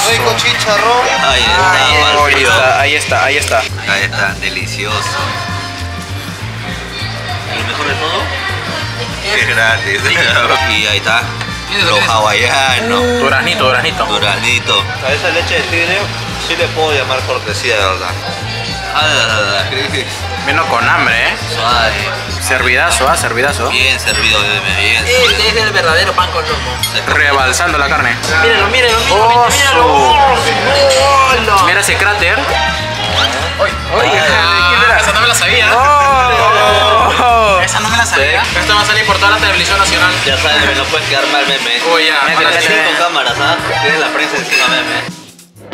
Rico chicharrón. Ahí está, mal frío. Ahí está. Ahí está, delicioso. Y lo mejor de todo, es gratis. Y ahí está, los hawaianos. Duraznito. Duraznito. A esa leche de tigre sí le puedo llamar cortesía, de verdad. Vino con hambre, Suave. Servidazo. Bien servido, bien. Este es el verdadero pan con lomo. Rebalsando la carne. Míralo. Mira ese cráter. Esa no me la sabía. Esa no me la sabía. Esto va a salir por toda la televisión nacional. Ya sabes, no puedes quedar mal, meme. Uy, ya. Tienes 5 cámaras, Tienes la prensa encima, meme.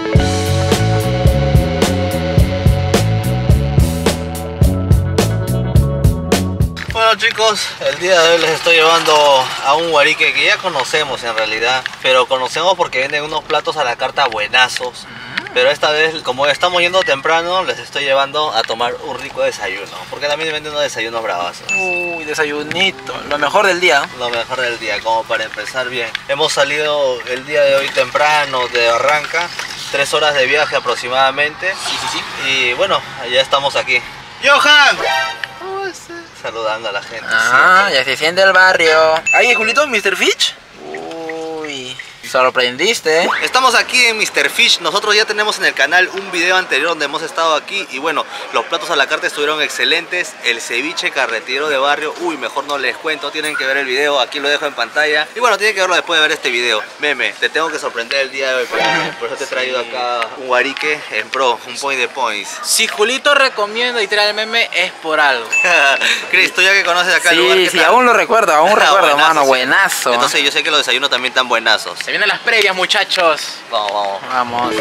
Bueno chicos, el día de hoy les estoy llevando a un huarique que ya conocemos en realidad, pero conocemos porque venden unos platos a la carta buenazos. Pero esta vez, como estamos yendo temprano, les estoy llevando a tomar un rico desayuno, porque también venden unos desayunos bravazos. Uy, desayunito. Lo mejor del día. Lo mejor del día, como para empezar bien. Hemos salido el día de hoy temprano de Barranca, 3 horas de viaje aproximadamente. Sí. Y bueno, ya estamos aquí. ¡Johan! ¿Cómo estás? Saludando a la gente. Ya se siente el barrio. Ahí, Julito, Mr. Fish. Uy, sorprendiste. Estamos aquí en Mr. Fish. Nosotros ya tenemos en el canal un video anterior donde hemos estado aquí. Y bueno, los platos a la carta estuvieron excelentes. El ceviche carretero de barrio, uy, mejor no les cuento. Tienen que ver el video, aquí lo dejo en pantalla. Y bueno, tienen que verlo después de ver este video. Meme, te tengo que sorprender el día de hoy. Por eso te he traído acá un huarique en pro, un point de points. Si Julito recomienda y trae el meme es por algo. Chris, tú ya que conoces acá el lugar, ¿qué Sí, tal? aún lo recuerdo, Buenazo, mano, sí. buenazo. Entonces yo sé que los desayunos también están buenazos. Se vienen las previas, muchachos. Vamos.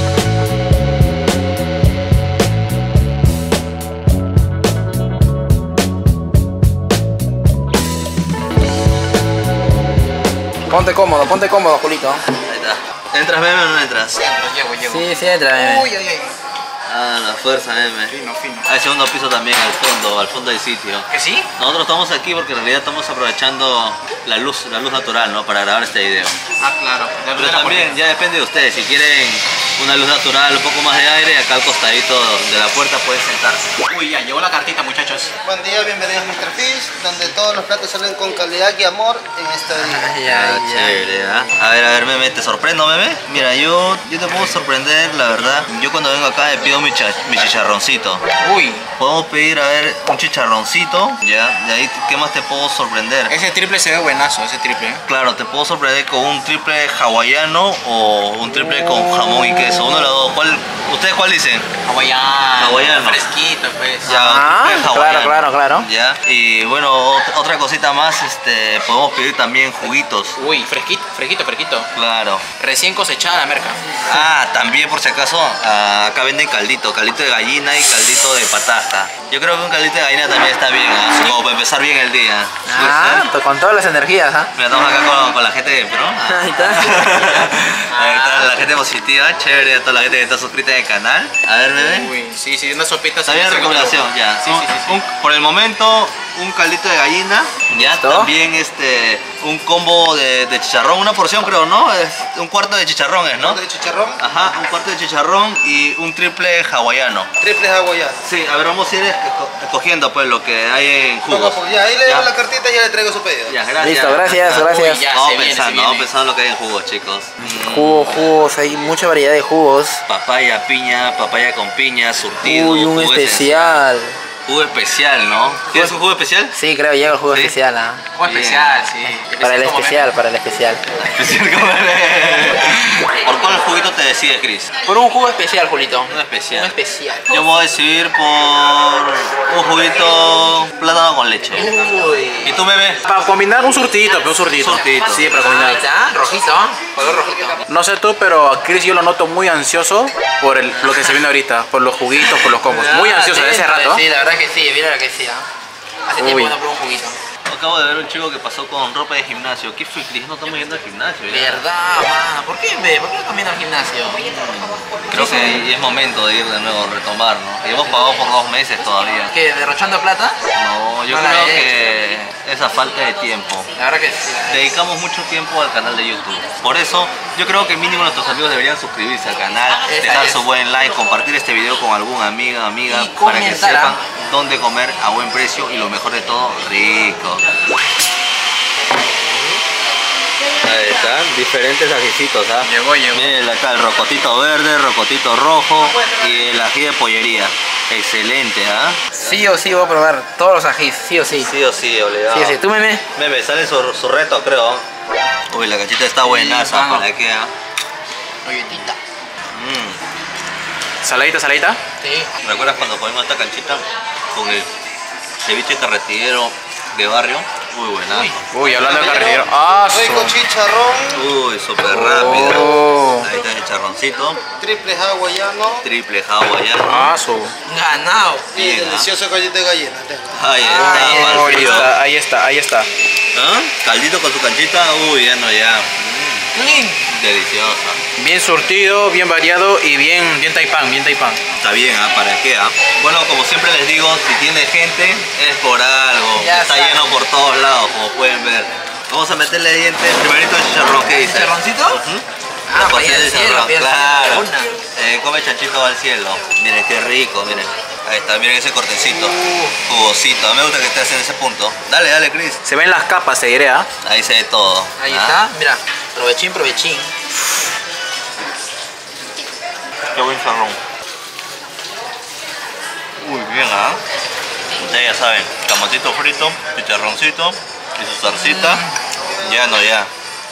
Ponte cómodo, Julito. Ahí está. ¿Entras, meme, o no entras? Llego. Sí, entra, meme. Uy. Ah, la fuerza, meme. Fino. Hay segundo piso también, al fondo del sitio. ¿Que sí? Nosotros estamos aquí porque en realidad estamos aprovechando la luz natural, ¿no? Para grabar este video. Ah, claro. Pero también ya depende de ustedes, si quieren una luz natural, un poco más de aire, acá al costadito de la puerta pueden sentarse. Uy, ya llegó la cartita, muchachos. Buen día, bienvenidos a Mr. Fish, donde todos los platos salen con calidad y amor en este día. Chévere, ¿ah? A ver, meme, ¿te sorprendo, meme? Mira, yo te puedo sorprender, la verdad. Yo cuando vengo acá me pido mi chicharroncito. Uy, Podemos pedir, a ver, un chicharroncito, ya, de ahí, ¿qué más te puedo sorprender? ese triple se ve buenazo, ese triple. Claro, te puedo sorprender con un triple hawaiano o un triple con jamón y queso, uno de los dos. ¿Ustedes cuál dicen? Hawaiano. Fresquito, pues. Ya, un triple hawaiano. claro. Ya, y bueno, otra cosita más, podemos pedir también juguitos. Uy, fresquito. Claro. Recién cosechada la merca. Ah, también por si acaso, acá venden caldito de gallina y caldito de pataja. Yo creo que un caldito de gallina también está bien, como para empezar bien el día. Con todas las energías, Mira, estamos acá con la gente de pro. Ahí está. Ahí está la gente positiva, chévere, a toda la gente que está suscrita en el canal. A ver, bebé. Uy, sí, una sopita. Está bien la recomendación, ya. Sí. Por el momento, un caldito de gallina. Ya, ¿Listo? también un combo de chicharrón, una porción creo, ¿no? Es un cuarto de chicharrón, ¿no? De chicharrón, Ajá, un cuarto de chicharrón y un triple hawaiano. triple hawaiano. Sí, a ver, vamos a ir escogiendo pues lo que hay en jugos. Vamos, pues, ya, ahí le Ya. doy la cartita y ya le traigo su pedido. Ya, gracias. Listo, gracias. Uy, ya, Vamos se viene. pensando en lo que hay en jugos, chicos. Jugos, hay mucha variedad de jugos. Papaya, piña, papaya con piña, surtido. Uy, un jugo especial. Jugo especial, ¿no? ¿Tienes un jugo especial? Sí, creo, llega el jugo ¿Sí? especial. Un especial, sí. Para el como especial. Especial como ¿Por cuál juguito te decides, Chris? Por un jugo especial, Julito. Un especial. Un especial. Yo voy a decidir por un juguito plátano con leche. ¿Y tú, bebé? Para combinar un surtidito, pero un surtidito. Surtidito. Sí, para Ahí combinar. está, rojito, color rojito. No sé tú, pero a Chris yo lo noto muy ansioso por lo que se viene ahorita, por los juguitos, por los combos. Muy ansioso de ese rato. Sí, la verdad que sí, mira que sí. Hace tiempo que no pruebo un juguito. Acabo de ver un chico que pasó con ropa de gimnasio. ¿Qué fue, Chris? No estamos yendo al gimnasio. ¿Ya? Verdad, mano. ¿Por qué no camino al gimnasio? Creo que ya es momento de ir de nuevo, retomar, ¿no? Y hemos pagado por 2 meses todavía. ¿Qué? ¿Derrochando plata? No, yo No la creo he que esa falta de tiempo. La verdad que sí. Dedicamos mucho tiempo al canal de YouTube. Por eso, yo creo que mínimo nuestros amigos deberían suscribirse al canal, dejar su buen like, compartir este video con algún amiga, Y para que comentar, sepan dónde comer a buen precio y lo mejor de todo, rico. Ahí están, diferentes ajicitos, ¿ah? Llegó. Miren acá el rocotito verde, rocotito rojo y el ají de pollería. Excelente, ¿ah? Sí o sí voy a probar todos los ajís, sí o sí. Sí o sí, obligado. Sí o sí. ¿Tú, meme? Meme, sale su reto, creo. Uy, la canchita está buenaza, vamos. para que ¿ah? Galletita. Saladita. Sí. ¿Recuerdas cuando comimos esta canchita con el ceviche carretillero de barrio? Uy, buenazo. Uy, hablando de carretero. ¡Ah! Rico chicharrón, Uy, súper rápido. Oh. Ahí está el charroncito. triple hawaiano Triple hawaiano. ¡Ah! Ganado. y Bien, delicioso galleta de gallina. Ahí está, pa'l frío. Ahí está. ¿Ah? Caldito con su canchita. Uy, ya no, ya. Deliciosa. Bien surtido, bien variado y bien taipán. Está bien, ¿ah? ¿Para qué? ¿Ah? Bueno, como siempre les digo, si tiene gente es por algo. Ya Está saben. lleno por todos lados, como pueden ver. Vamos a meterle dientes. Primerito el chicharrón, ¿qué dice? ¿Chicharroncito? La Ah, para porción ir al de cielo, chicharrón, para ir al claro. cielo. Come chanchito va al cielo. Miren qué rico, miren. Ahí está, miren ese cortecito. Jugosito. Me gusta que estés en ese punto. Dale, Chris. Se ven las capas, te diré, ¿ah? Ahí se ve todo. Ahí ¿Ah? está, mira. Provechín. Qué buen charrón. Uy, bien, ¿ah? Ustedes ya saben, camotito frito, chicharroncito y su salsita. Ya no, ya.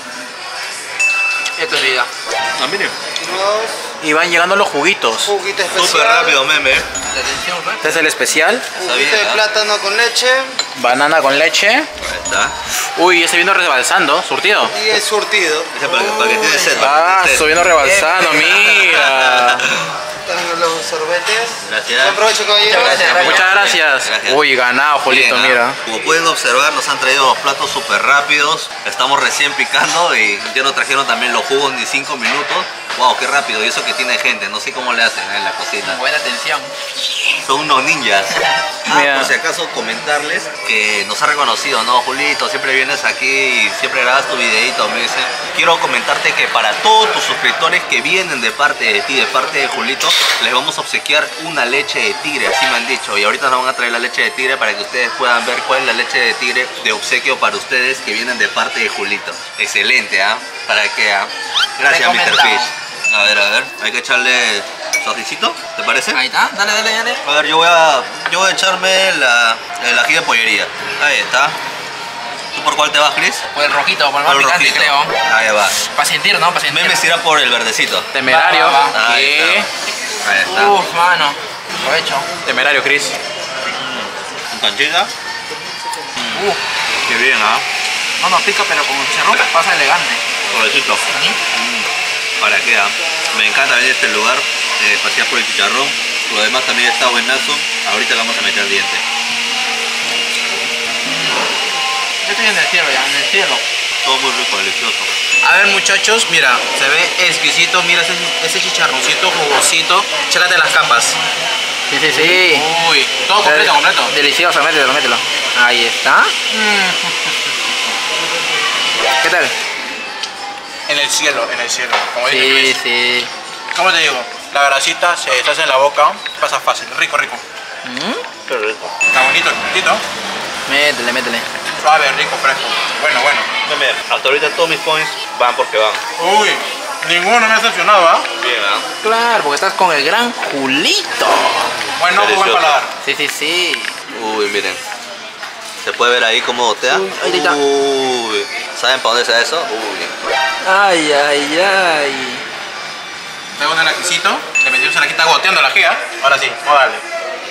Esto es vida. Ah, miren. Y van llegando los juguitos. Juguito especial. Súper rápido, meme. La atención, ¿no? Este es el especial. Juguito de ¿ah? plátano con leche Banana con leche. Ahí está. Uy, ese vino rebalsando, surtido. y el surtido. Ese para que tiene sed. Ah, estoy viendo rebalsando, mira. Están los sorbetes. Gracias. Buen provecho, caballero. Muchas gracias. Muchas gracias. Gracias. Uy, ganado, Jolito, Bien, ¿ah? mira. Como pueden observar, nos han traído los platos súper rápidos. Estamos recién picando y ya nos trajeron también los jugos ni 5 minutos. Wow, qué rápido. Y eso que tiene gente. No sé cómo le hacen en la cocina. Buena atención. Son unos ninjas. Mira. Por si acaso comentarles que nos ha reconocido, ¿no? Julito, siempre vienes aquí y siempre grabas tu videito, me dicen. Quiero comentarte que para todos tus suscriptores que vienen de parte de ti, de parte de Julito, les vamos a obsequiar una leche de tigre, así me han dicho. Y ahorita nos van a traer la leche de tigre para que ustedes puedan ver cuál es la leche de tigre de obsequio para ustedes que vienen de parte de Julito. Excelente, ¿ah? ¿Para qué? ¿Ah? Gracias, Mr. Recomendado. Fish. A ver, hay que echarle su ajicito, ¿te parece? Ahí está. Dale. A ver, yo voy a echarme el ají de pollería. Ahí está. ¿Tú por cuál te vas, Chris? Por el rojito, por el más Por el picante, rojito. creo. Ahí va. Para sentir, ¿no? Para sentir. Meme irá por el verdecito. Temerario. Va. Ahí ¿Qué? está. Ahí está. Uf, mano. Provecho. Temerario, Chris. ¿Un canchita? Uf. Qué bien, ¿ah? No nos pica, pero como chicharrón pasa elegante. Pobrecito. ¿Para qué? ¿Ah? Me encanta venir a este lugar, pasear por el chicharrón. Lo demás también está buenazo. Ahorita le vamos a meter diente. Yo estoy en el cielo ya, en el cielo. Todo muy rico, delicioso. A ver, muchachos, mira, se ve exquisito. Mira ese chicharroncito jugosito. Chécate las capas. Sí. Uy, todo completo. Delicioso, mételo. Ahí está. ¿Qué tal? En el cielo. Como dice Sí, Luis. sí. ¿Cómo te digo? La grasita se deshace en la boca. Pasa fácil. Rico. Qué rico. Está bonito, chiquitito. Métele. Suave, rico, fresco. Bueno. Meme, hasta ahorita todos mis points van porque van. Uy, ninguno me ha decepcionado, ¿ah? Bien, ¿ah? Claro, porque estás con el gran Julito. Bueno, buen Delicioso. paladar. Sí. Uy, miren. ¿Se puede ver ahí cómo gotea? Ahí está. Uy. ¿Saben para dónde sea eso? Uy. Ay. Luego en el ajicito, le metimos en aquí, está goteando la gia. Ahora sí, vamos a darle.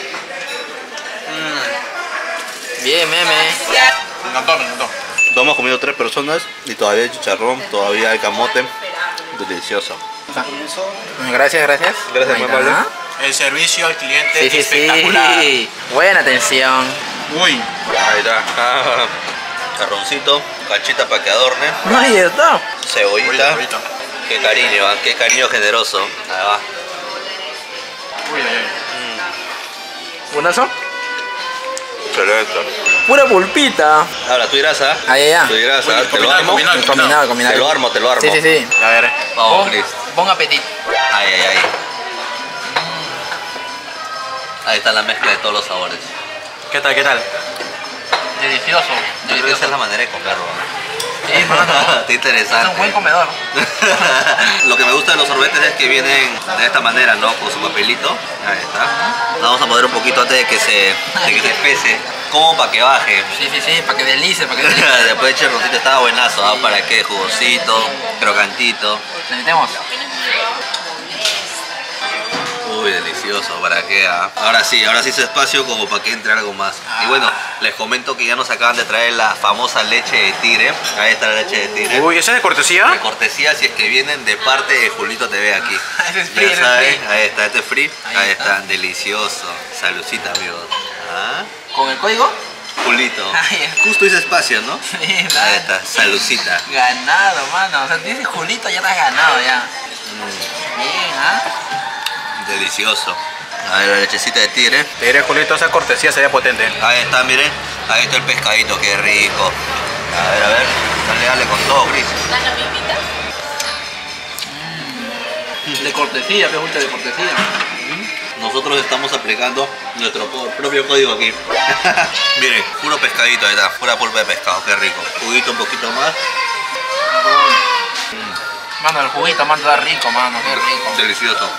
Bien, meme. Me encantó. Hemos comido 3 personas y todavía hay chicharrón, todavía hay camote. Delicioso. Gracias. Gracias, Ahí muy está. amable. El servicio al cliente Sí. espectacular. Buena atención. Uy, Ahí está. Charroncito, canchita para que adorne, Ahí está. cebollita. ahorita. Qué cariño, ¿ah? Qué cariño generoso. Ahí va. Uy. ¿Buenazo? Excelente. Pura pulpita. Ahora tú dirás, ¿ah? Ahí, ya. Tú dirás, ¿ah? ¿Te lo combinado, armo? combinado. Combinado, combinado. Te lo armo, te lo armo. Sí, sí, sí. A ver. Vamos, Chris. Bon apetito. Ay, ay, ay. Ahí está la mezcla de todos los sabores. ¿Qué tal, qué tal? Delicioso. Yo creo que esa es la manera de comerlo. Sí, mano. Está Es interesante. un buen comedor. Lo que me gusta de los sorbetes es que vienen de esta manera, ¿no? Con su papelito. Ahí está. Vamos a poner un poquito antes de que se espese. Como para que baje. Sí, sí, sí, para que delice, para que delice. Después el chorrocito estaba buenazo, ¿ah? ¿Para qué? Jugosito, crocantito. Le metemos. Uy, delicioso, ¿para qué? Ah? Ahora sí hizo espacio como para que entre algo más. Y bueno, les comento que ya nos acaban de traer la famosa leche de tigre. Ahí está la leche de tigre. Uy, ¿esa es de cortesía? De cortesía, si es que vienen de parte de Julito TV aquí. Ese es free, Ya ese es saben, free. ahí está, este es free. Ahí Ahí está. está, delicioso. Saludcita, amigos. ¿Ah? ¿Con el código? Julito. Ay, Justo hice espacio, ¿no? Sí, Ahí está, saludcita. ganado, mano. O sea, dice Julito, ya te has ganado ya. Bien, ¿ah? Delicioso. A ver, la lechecita de tigre. Te diré, Julito, esa cortesía sería potente. Ahí está, miren. Ahí está el pescadito, qué rico. A ver. Dale con todo, Chris. De cortesía, pregunta de cortesía. Nosotros estamos aplicando nuestro propio código aquí. Miren, puro pescadito, ahí está. Pura pulpa de pescado, qué rico. Juguito un poquito más. Mano, el juguito, mano, está rico, mano, qué rico. Delicioso.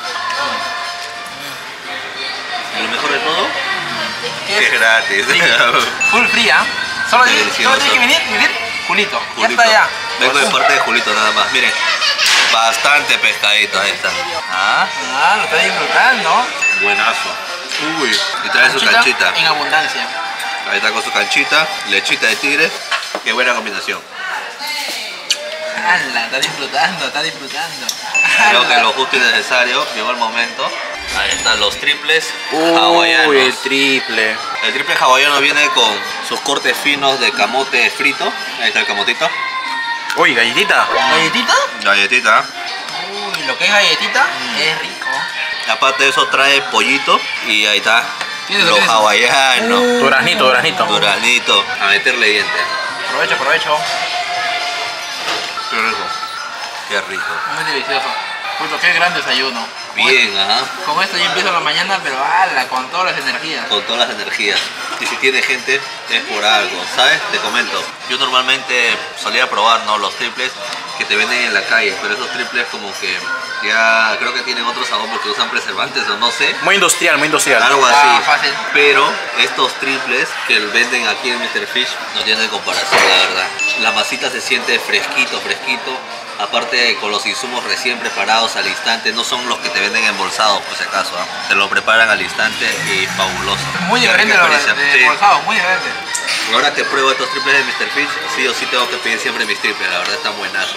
Y lo mejor de todo, ¿Qué que es gratis. Full free, ¿ah? Solo Delicioso. tiene que venir, Julito. Ya Julito. está ya. Vengo de parte de Julito nada más. Miren, bastante pescadito, ahí está. Ah, Ah, lo está disfrutando. buenazo. Uy, y trae su canchita. En abundancia. Ahí está con su canchita, lechita de tigre. Qué buena combinación. ¡Hala! Está disfrutando, está disfrutando. Creo que lo justo y necesario, llegó el momento. Ahí están los triples Uy, hawaianos. el triple. El triple hawaiano viene con sus cortes finos de camote frito. Ahí está el camotito. Uy, galletita. ¿Galletita? Galletita. Uy, lo que es galletita es rico. Aparte de eso trae pollito y ahí está. ¿Tienes Los eso? hawaianos. Duraznito, duraznito. Duraznito. A meterle dientes. Aprovecho, aprovecho. Qué rico. Qué rico. Muy delicioso. Puto, qué gran desayuno. Bien, ajá. Con esto yo empiezo la mañana, pero ala, con todas las energías. Con todas las energías. Y si tiene gente, es por algo, ¿sabes? Te comento. Yo normalmente solía probar, ¿no? Los triples que te venden en la calle, pero esos triples como que ya creo que tienen otro sabor porque usan preservantes o no sé. Muy industrial, muy industrial. Algo Ah, así. fácil. Pero estos triples que venden aquí en Mr. Fish no tienen comparación, la verdad. La masita se siente fresquito, fresquito. Aparte con los insumos recién preparados al instante, no son los que te venden embolsados por si acaso, ¿ah? Te lo preparan al instante y fabuloso. Muy Qué diferente rica a los experiencia. de Sí. bolsado, muy diferente. Ahora que pruebo estos triples de Mr. Fish, sí o sí tengo que pedir siempre mis triples, la verdad están buenazos.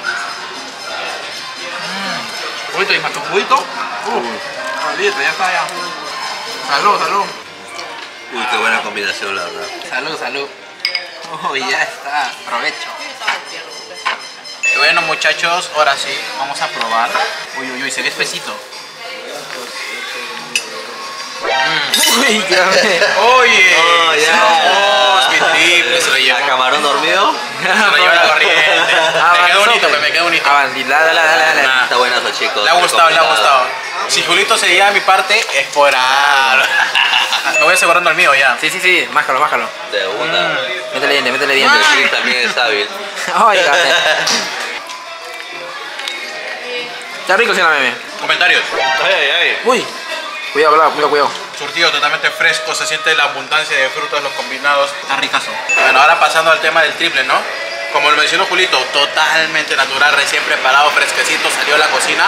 Juguito y más tu juguito. Olvídate, ya está ya. Salud, salud. Uy, qué buena combinación, la verdad. Salud, salud. Uy, ya está. Aprovecho. Y bueno, muchachos, ahora sí, vamos a probar. Uy, uy, uy, se ve espesito. Uy, qué Oye, Oh, ya. no, mi triple se lo llevó. ¿A camarón dormido? Se lo llevó la corriente. Me quedó bonito, pues, me quedó bonito. Dale, dale, dale. Nah. Está buenazo, chicos. Le ha gustado, le ha Recomendado. gustado. Si Julito se lleva a mi parte, es por algo. Me voy asegurando el mío ya. Sí, sí, sí. Májalo, májalo. De una. Métele diente, métele El diente. Chris también es hábil. Oiga. Está rico, sí, la meme. Comentarios. Ay, ay, ay. Uy. Cuidado, cuidado, cuidado. Surtido totalmente fresco, se siente la abundancia de frutos, los combinados. Está ricazo. Bueno, ahora pasando al tema del triple, ¿no? Como lo mencionó Julito, totalmente natural, recién preparado, fresquecito, salió a la cocina.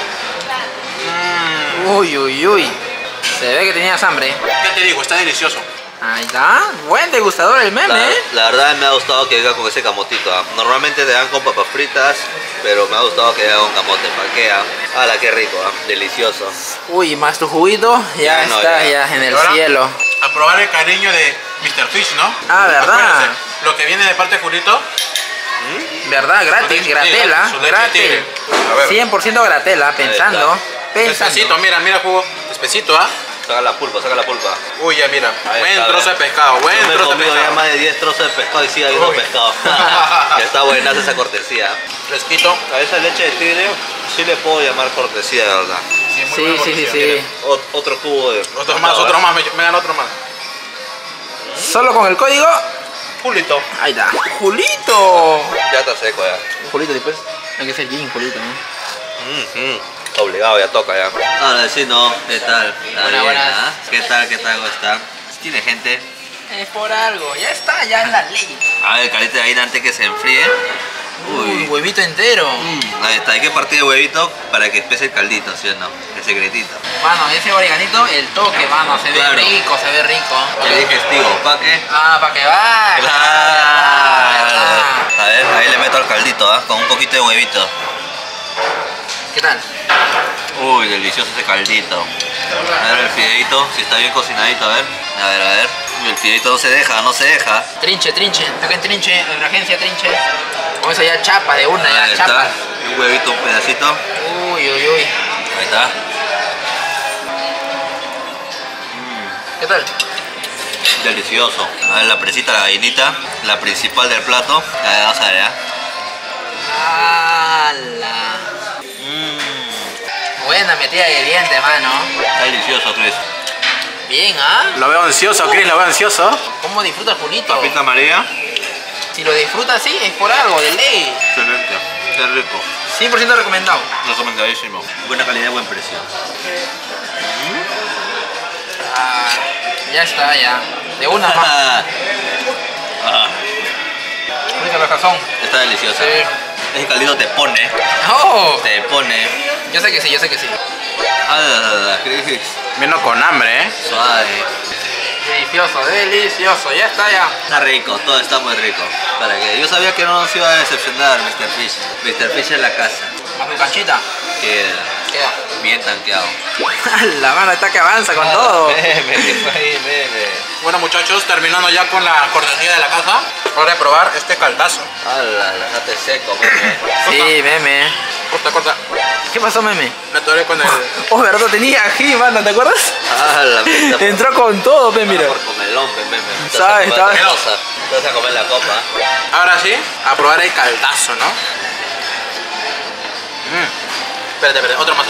Uy, uy, uy. Se ve que tenías hambre. ¿Qué te digo? Está delicioso. Ahí está. Buen degustador el meme, ¿eh? La verdad me ha gustado que venga con ese camotito. ¿Ah? Normalmente te dan con papas fritas, pero me ha gustado que venga con camote. ¿Para qué? ¡Hala, qué rico! ¿Ah? Delicioso. Uy, más tu juguito, ya Ya no, está, ya. ya en el Ahora, cielo. A probar el cariño de Mr. Fish, ¿no? Ah, ¿verdad? Acuérdense, lo que viene de parte de Julito. ¿Verdad? Gratis, Su leche, gratela, su leche gratis. tigre. A ver. 100% gratela, pensando. Pensando. Despacito, mira, mira, jugo. Despacito, ¿ah? Saca la pulpa, saca la pulpa. Uy, ya mira, Ahí buen está, trozo de ¿ves? pescado, buen Yo me he trozo de comido ya pescado. más de 10 trozos de pescado y sigue habiendo Uy. pescado. Ya está buenaza esa cortesía. Fresquito. A esa leche de tigre sí le puedo llamar cortesía, de verdad. Sí, muy Sí, buena sí, sí, cortesía. sí. Otro cubo de Otros más, me dan otro más. Solo con el código. Julito. Ahí está. Julito. Ya está seco ya. Julito después. Hay que ser bien, Julito, ¿no? Obligado, ya toca ya. Ahora sí, no, ¿qué tal? ¿Está Buenas, bien, buenas. ah? ¿Qué tal? ¿Cómo está? ¿Tiene gente? Es por algo. Ya está, ya en la ley. A ver, calita de harina antes que se enfríe. Uy, huevito entero. Ahí está, hay que partir el huevito para que espese el caldito, ¿sí o no? El secretito. Mano, ese oreganito, el toque, mano, se Claro. ve rico, se ve rico. El digestivo, ¿para qué? Ah, para que va. Claro. A ver, ahí le meto al caldito, ¿ah? Con un poquito de huevito. ¿Qué tal? Uy, delicioso ese caldito. A ver el fideito, si está bien cocinadito, a ver. A ver. Uy, el fideito no se deja. Trinche, saquen trinche, emergencia trinche. Con eso ya chapa de una, Ahí ya chapa. está, un huevito, un pedacito. Uy. Ahí está. ¿Qué tal? Delicioso. A ver la presita, la gallinita, la principal del plato. A ver, vamos a ver, ¿ya? ¡Hala! Buena metida de diente, mano. Está delicioso, Chris. Bien, ¿ah? Lo veo ansioso, Chris, lo veo ansioso. ¿Cómo disfruta el Julito? Papita María. Si lo disfruta así, es por algo, de ley. Excelente. Qué rico. 100% recomendado. Recomendadísimo. Buena calidad, buen precio. Ah, ya está, ya. De una más. Ah, Rica la sazón. está deliciosa. Sí. Ese caldito te pone. ¡Oh! Te pone. Yo sé que sí. Ah, Chris. Vino con hambre, ¿eh? Suave. Delicioso. Ya está, ya. Está rico, todo está muy rico. ¿Para qué? Yo sabía que no nos iba a decepcionar Mr. Fish. Mr. Fish en la casa. A su canchita. Queda bien tanqueado. La mano está que avanza con todo. Meme. Bueno, muchachos, terminando ya con la cortesía de la casa. Hora de probar este caldazo. Ala, déjate seco, meme. Sí, meme. Corta. ¿Qué pasó, meme? Me atoré con el... Oh, verdad, tenía ají, mano, ¿te acuerdas? Ala, mira. Entró con todo, mira. Por comelón, meme. ¿Sabes? Te vas a comer la copa. Ahora sí, a probar el caldazo, ¿no? Espérate, otro más.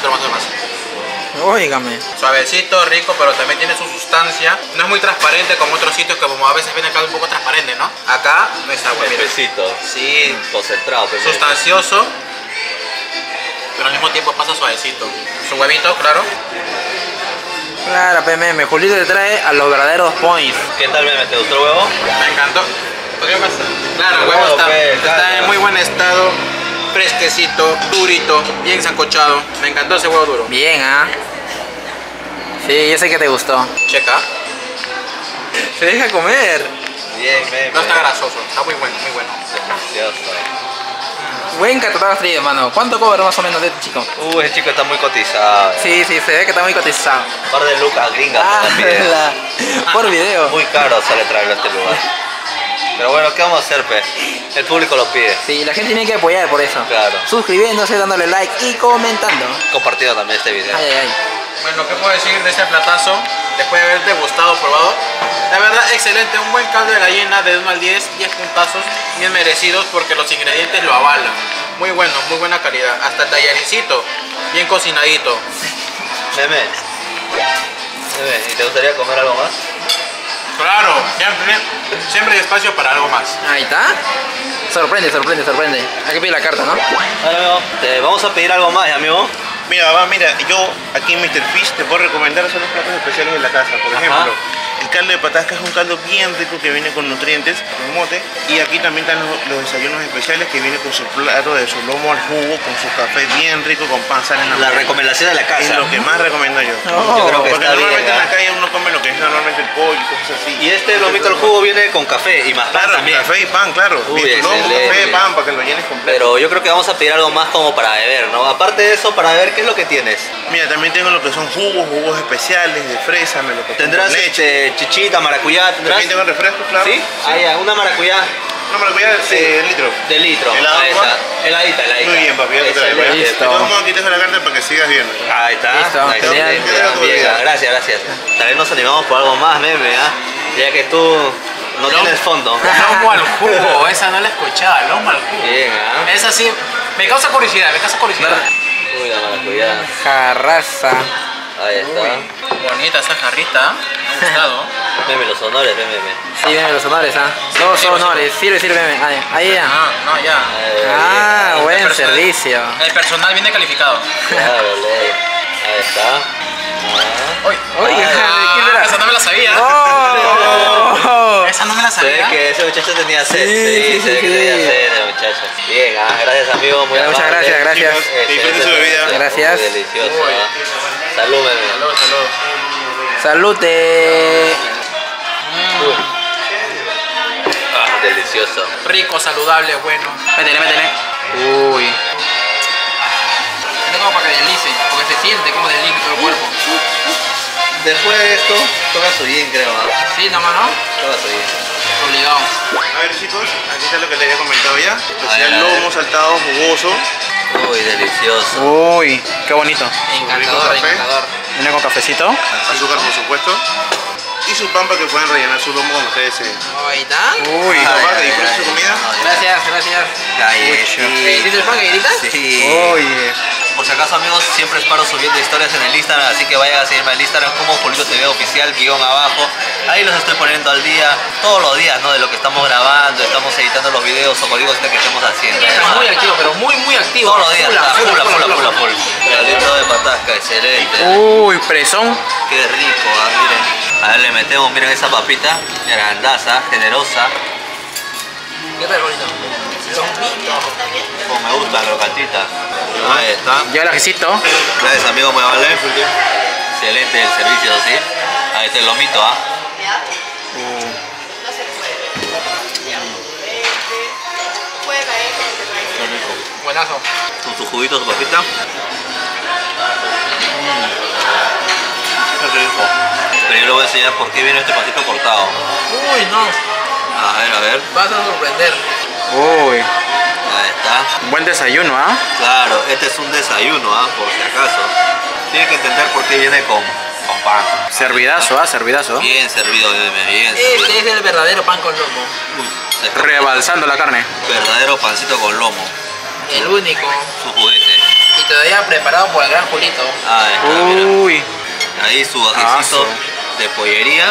Óigame. Suavecito, rico, pero también tiene su sustancia. No es muy transparente como otros sitios que como a veces viene acá un poco transparente, ¿no? Acá no es agua, mira. Besito. Sí, Concentrado, meme. sustancioso, pero al mismo tiempo pasa suavecito. Su huevito, claro. Claro, meme. Julito te trae a los verdaderos points. ¿Qué tal, meme? ¿Te gustó el huevo? Me encantó. ¿Podría pasar? Claro, el huevo Huevo, está pues, claro. en muy buen estado. Fresquecito, durito, bien sancochado. Me encantó ese huevo duro. Bien, ¿ah? Sí, yo sé que te gustó. Checa. Se deja comer. Bien, meme. No está grasoso, está muy bueno, muy bueno. Delicioso. Buen catador has traído, mano. ¿Cuánto cobra más o menos de este chico? Ese chico está muy cotizado. Sí, se ve que está muy cotizado. Un par de lucas gringas también. Por video. Muy caro sale traerlo a este lugar. Pero bueno, ¿qué vamos a hacer, pe? El público lo pide. Sí, la gente tiene que apoyar por eso. Claro. Suscribiéndose, dándole like y comentando. Compartido también este video. Ay. Bueno, ¿qué puedo decir de este platazo? Después de haber degustado, probado. La verdad, excelente, un buen caldo de gallina de 1 al 10 puntazos, bien merecidos porque los ingredientes lo avalan. Muy bueno, muy buena calidad. Hasta el tallaricito, bien cocinadito. Meme, ¿y te gustaría comer algo más? Claro, siempre hay espacio para algo más. Ahí está. Sorprende. Hay que pedir la carta, ¿no? Ahora, amigo, te vamos a pedir algo más, amigo. Mira, yo aquí en Mr. Fish te puedo recomendar son los platos especiales de la casa. Por ejemplo, el caldo de patasca es un caldo bien rico que viene con nutrientes, con mote. Y aquí también están los desayunos especiales que vienen con su plato de su lomo al jugo, con su café bien rico, con pan, sal en la La mañana. recomendación de la Es casa. lo que más recomiendo yo. Yo creo que Porque está normalmente bien, en la ¿ah? calle uno come lo que es normalmente el pollo y cosas así. Y este lomito al jugo viene con café y más pan Claro, también. café y pan, claro. Uy, Y tu lomo, excelente. café, pan, para que lo llenes completo. Pero yo creo que vamos a pedir algo más como para beber, ¿no? Aparte de eso, para ver qué es lo que tienes. Mira, también tengo lo que son jugos especiales de fresa, melocotón Tendrás con leche. chichita, maracuyá, tendrás. También tengo refrescos, claro. ¿Sí? Ah, ya, una maracuyá. No, maracuyá litro. De litro. ¿Helado, Ahí Juan? está. Heladita. Muy bien, papi, ya te traigo. Excelente. De todos modos, aquí te dejo la carta para que sigas viendo. Ahí está. Listo, Excelente. genial. Bien, gracias. También nos animamos por algo más, meme, ¿ah? Ya que tú no tienes fondo. Lomo al jugo, esa no la escuchaba, lomo al jugo. Bien, ¿ah? Esa sí, me causa curiosidad. Uy, la maracuyá. Jarraza. Ahí está. Bonita esa jarrita, me ha gustado. Meme, los honores, meme. Sí, meme, los honores, ¿ah? Dos honores. Sirve, meme. Ahí ya. No, ya. Ah, buen El personal- servicio. El personal viene calificado. Claro, ley. Ahí está. Uy, Oye, ¿quién era? esa no me la sabía. ¡Oh! Esa no me la Se ve sabía. que ese muchacho tenía sed. Sí, se ve que sí. tenía sed el muchacho. Bien, gracias amigo, muy Muchas amable. gracias. Disfruten su bebida. Gracias. Muy delicioso. Uy. Salud, meme. Salud. Salute. Delicioso. Rico, saludable, bueno. Métele. Uy. Es como para que deslice, porque se siente como deslice todo el cuerpo. Después de esto, toca su yin, creo, ¿ah? Sí, nomás, ¿no? Toca su yin. Obligado. A ver, chicos, aquí está lo que les había comentado ya. Especial Ay. lomo saltado, jugoso. Uy, delicioso. Uy, qué bonito. Encantador. Viene con cafecito. Azúcar, por supuesto. Y su pampa que pueden rellenar su lomo como ustedes deseen. Ahí está. Uy. Papá, que disfruten su comida. Gracias. ¿Hiciste el pan, galletita? Sí. Oye. Por si acaso amigos, siempre paro subiendo historias en el Instagram, así que vayan a seguirme en el Instagram como Julito TV Oficial, guión abajo. Ahí los estoy poniendo al día, todos los días, ¿no? De lo que estamos grabando, estamos editando los videos o códigos que estamos haciendo. Está muy activo, pero muy activo. Todos los días, full. Caldito de patasca, excelente. Uy, presón. Qué rico, miren. A ver, le metemos, miren esa papita, grandaza, generosa. ¿Qué tal, bonito? Como me gusta, crocantita. Ahí está. Ya el ajicito. Gracias amigo, muy amable. Excelente el servicio, ¿sí? Ahí está el lomito, ¿ah? Qué rico. Buenazo. Con su juguito, su papita. Qué rico. Pero yo le voy a enseñar por qué viene este patito cortado. Uy, no. A ver. Vas a sorprender. Uy. Ahí está. Buen desayuno, ¿ah? Claro, este es un desayuno, ¿ah? Por si acaso. Tienes que entender por qué viene con pan. Servidazo, ¿ah? Servidazo. Bien servido, bien servido. Este es el verdadero pan con lomo. Rebalsando la carne. Verdadero pancito con lomo. El único. Su juguete. Y todavía preparado por el gran Julito. Ahí está, mira. Uy. Ahí su ajicito Aso. de pollería.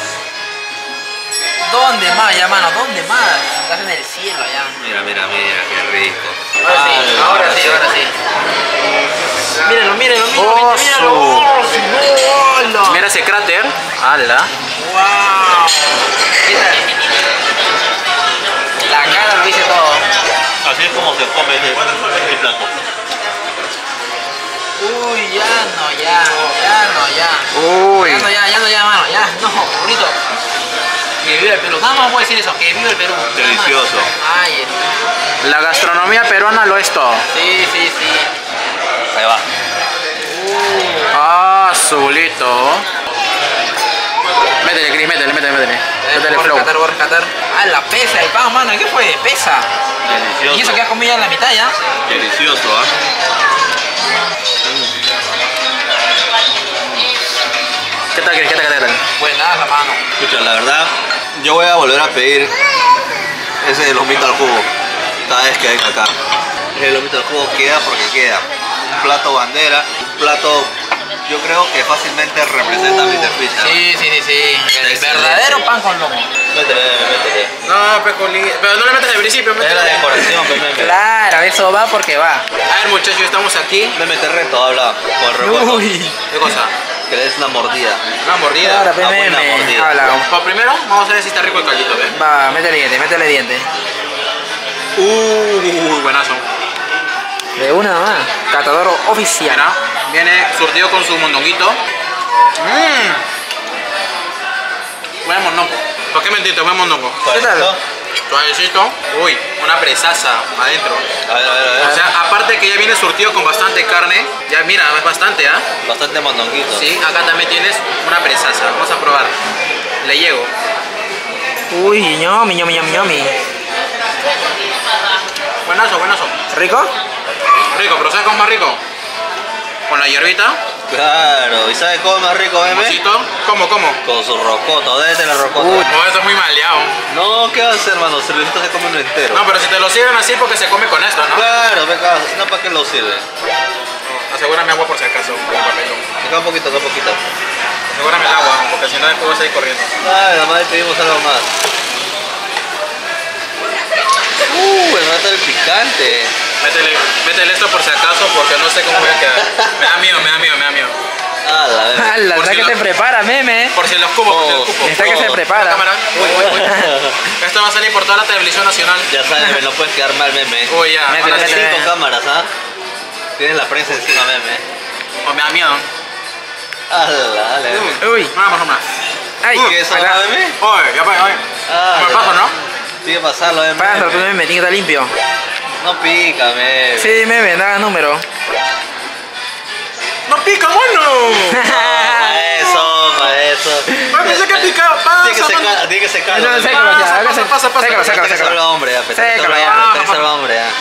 ¿Dónde más, ya, mano? ¿Dónde más? Estás en el cielo, ya. Mira, qué rico. Ahora sí. Mírenlo. Oso. ¡Hola! Mira ese cráter. ¡Hala! ¡Wow! ¿Qué tal? La cara lo dice todo. Así es como se come este plato. Uy, ya no, Uy. mano, ya, no, bonito. Que viva el Perú, nada más voy a decir eso, que viva el Perú. Delicioso. Ay, está. La gastronomía peruana lo es todo. Sí. Ahí va. Ah, Zulito. Métele, Cris, métele. Métele flow. Voy a rescatar. Ah, la pesa, el pan, mano, ¿qué fue? Pesa. Y eso Delicioso. que has comido en la mitad ya. Delicioso, ¿ah? ¿Qué tal, Cris? ¿Qué tal? Buenaza, mano. Escucha, la verdad, yo voy a volver a pedir ese lomito al jugo cada vez que venga acá. El lomito al jugo queda porque queda. Un plato bandera, un plato yo creo que fácilmente representa a Mr. Fish. Sí. El Excelente. verdadero pan con lomo. Métele. No, pero no le metas al principio, Es la decoración, meme. Claro, eso va porque va. A ver, muchachos, estamos aquí. Meme, te reto, habla con recuerdo. ¿Qué cosa? Que le des una mordida. Una mordida. Claro, Una buena meme. mordida. Habla. Pues primero, vamos a ver si está rico el caldito, ¿ves? Va, métele diente. Buenazo. De una más. Catador oficial. Mira, viene surtido con su mondonguito. Buen mondongo. ¿Por qué mentirte? Buen mondongo. ¿Qué tal? Suavecito. Uy, una presaza adentro. A ver. O sea, aparte que ya viene surtido con bastante carne. Ya mira, es bastante, ¿ah? Bastante mondonguito. Sí, acá también tienes una presaza. Vamos a probar. Le llego. Uy, ñomi. Buenazo, buenazo. ¿Rico? Rico, pero ¿sabes cómo es más rico? Con la hierbita, Claro, ¿y sabes cómo es más rico, meme? mocito. ¿Cómo? Con su rocoto, desde la rocoto. No, eso es muy maleado. No, ¿qué va a hacer, hermano? Si Luisito se come uno entero. No, pero si te lo sirven así porque se come con esto, ¿no? Claro, venga, si no, ¿para qué lo sirve? Asegúrame agua por si acaso, con el papelón. Acá un poquito, acá un poquito. Asegúrame el agua, porque si no después vas a ir corriendo. Ay, nada más le pedimos algo más. Me mata el picante. Métele esto por si acaso, porque no sé cómo voy a quedar. Me da miedo. Ah, la verdad. La Por verdad si que lo- te prepara, meme. Por si los cubos, por si los cubos. Está que se La prepara. cámara. Uy. Esto va a salir por toda la televisión nacional. Ya sabes, no puedes quedar mal, meme. Uy, ya. Métele, Ahora sí. métele. 5 cámaras, ¿ah? Tienes la prensa encima, meme. O me da miedo. Dale. Uy. Vamos. Ay, ¿Qué es eso, acá. meme? Oye, ya va. Ah, Me paso, ¿no? Sigue pasarlo, meme. Pásalo, meme, tiene que estar limpio. No pica, meme. Sí, meme, da número. ¡No pica, bueno! Eso. Ay, pensé que picaba. Tiene que secarlo. No, meme. sécalo ya, Pasa, hágase. pasa. Sécalo, Hasta que salga sécalo. hombre, ya. Sécalo ya. Hasta que salga hombre, ya.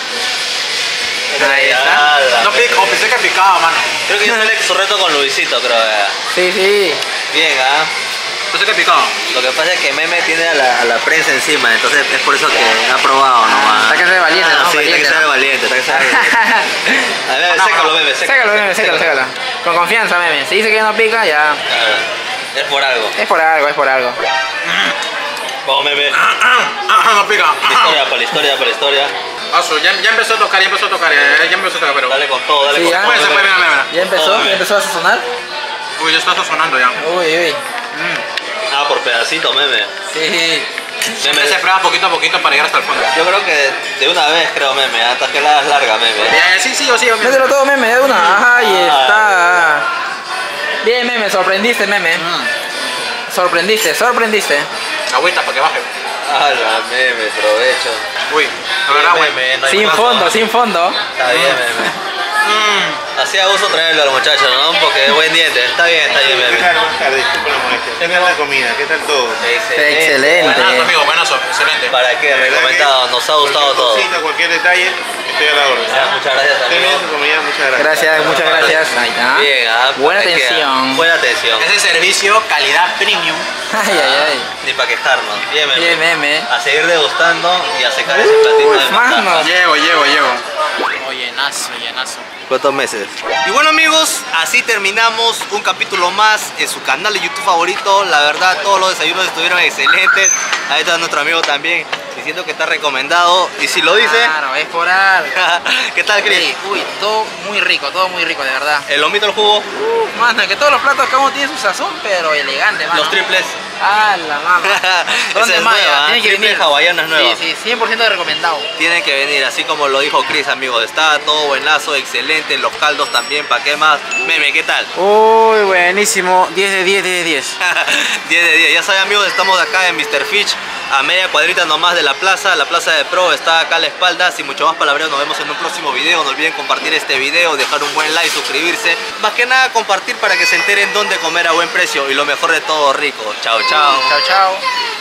Ahí está. Ya, No pica, o pensé que picaba, mano. Creo que yo sale su reto con Luisito, creo. Ya. Sí. Bien, ¿ah? Pensé que picaba. Lo que pasa es que Meme tiene a la prensa encima, entonces es por eso que ha probado nomás. Está que ser valiente, ¿no? Sí, está que Valiente, ser ¿no? valiente, está que ser valiente. A ver, sécalo, Meme, Sécalo, meme, sécalo. Con confianza, meme. Si dice que no pica, ya. Es por algo. Es por algo. Vamos, Meme. No pica. La historia. Asu, ya empezó a tocar, pero... Dale con todo, dale Sí, con ya. todo. Mira. ¿Ya empezó a sazonar? Uy, ya está sazonando ya. Uy. Ah, por pedacito, Meme. Sí. Siempre se prueba poquito a poquito para llegar hasta el fondo. Yo creo que de una vez, creo, Meme, hasta que la hagas larga, Meme. Sí. Mételo todo, meme, de una. Ahí está. Bien, meme, sorprendiste, meme. Sorprendiste. Agüita para que baje. Hala, Meme, provecho. Uy, la verdad, güey. Meme, no hay Sin más, fondo. Está bien, Meme. Hacía uso traerlo a los muchachos, ¿no? Porque buen diente. Está bien, Meme. Buenas tardes, disculpen la molestia. ¿Qué tal la comida? ¿Qué tal todo? Excelente. Buenazo, amigo, buenazo, excelente. ¿Para qué? Recomendado, nos ha gustado todo. Cualquier detalle, estoy a la orden. Ya, muchas gracias, Termine amigo. su comida, muchas gracias. Muchas gracias. Ahí está. Bien, Buena ¿para qué? atención. Buena atención. Ese servicio, calidad premium. Ay. Ni para quejarnos. Bien, Meme. Bien, meme. A seguir degustando y a secar ese platito de mano. patatas. Llego. Oh, llenazo. ¿Cuántos meses? Y bueno, amigos, así terminamos un capítulo más en su canal de YouTube favorito. La verdad, todos los desayunos estuvieron excelentes. Ahí está nuestro amigo también diciendo que está recomendado. Y si lo dice, Claro, es por algo. ¿qué tal, Chris? Uy, todo muy rico, de verdad. El lomito al jugo, Mano, que todos los platos cada uno tiene su sazón, pero elegante, mano. los triples. Ah, la mamá. Esa ¿Dónde es más? nueva, Tienen que triple venir. hawaiana es nueva. Sí, 100% recomendado. Tienen que venir, así como lo dijo Chris, amigos. Está todo buenazo, excelente. Los caldos también, ¿para qué más? Meme, ¿qué tal? Uy, buenísimo. 10 de 10. 10 de 10. Ya saben, amigos, estamos acá en Mr. Fish, a media cuadrita nomás de la plaza de Pro está acá a la espalda. Sin mucho más palabreo, nos vemos en un próximo video. No olviden compartir este video, dejar un buen like, suscribirse. Más que nada compartir para que se enteren dónde comer a buen precio y lo mejor de todo, rico. Chao. Chao.